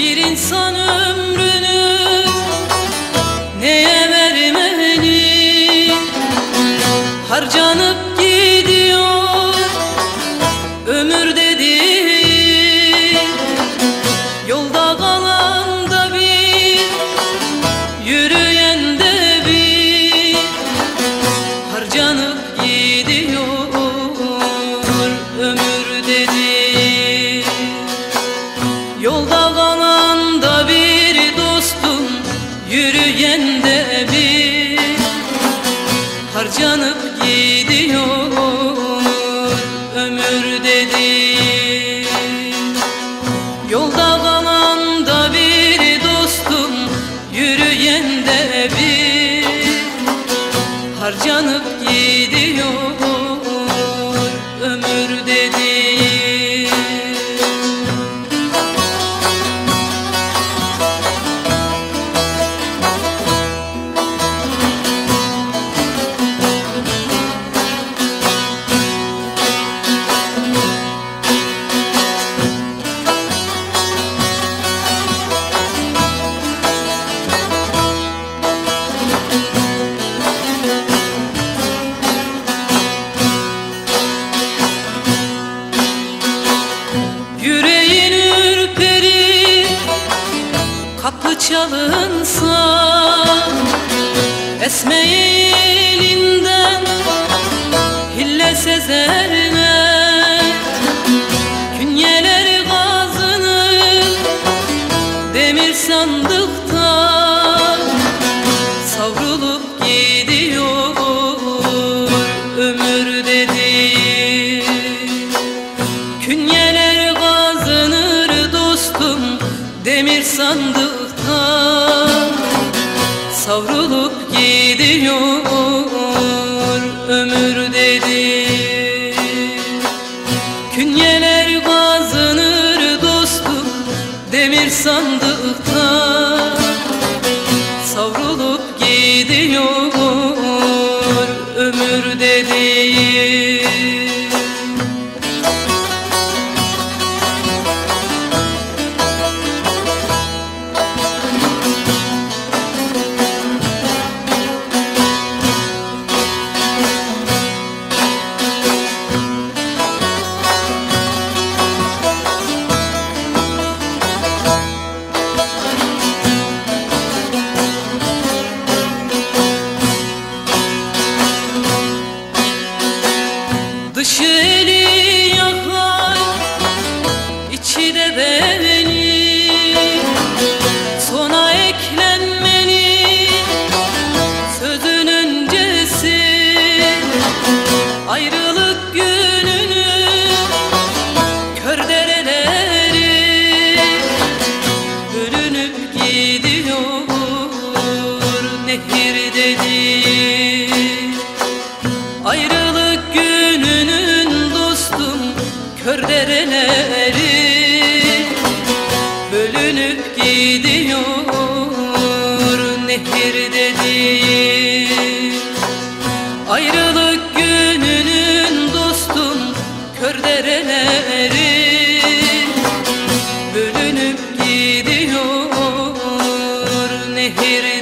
Bir insan ömrünü neye vermeli? Harcanıp gidiyor ömür dediğin. Yolda kalan da bir, yürüyen de bir. Harcanıp gidiyor ömür dediğin. Yolda kalan da bir dostum, yürüyen de bir. Harcanıp gidiyor ömür dediğin. Yolda kalan da bir dostum, yürüyen de bir. Harcanıp gidiyor ömür dediğin. Yüreğin ürperir, kapı çalınsa, esmeyi elinden hille sezerler. Künyeler kazınır demir sandıkta, savrulup gidiyor ömür dediğin. Künyeler kazanır dostum demir sandıkta, savrulup gidiyor ömür dediğin. Künyeler kazanır dostum demir sandıkta, savrulup gidiyor ömür dediğin. Dışı eli yakar, içi de beni. Sona eklenmeli sözün öncesi. Ayrılık gününü kör dereleri, bölünüp gidiyor nehir dediğin. Ayrılık gününün dostum kör dereleri, bölünüp gidiyor nehir dediğin. Ayrılık gününün dostum kör dereleri, bölünüp gidiyor nehir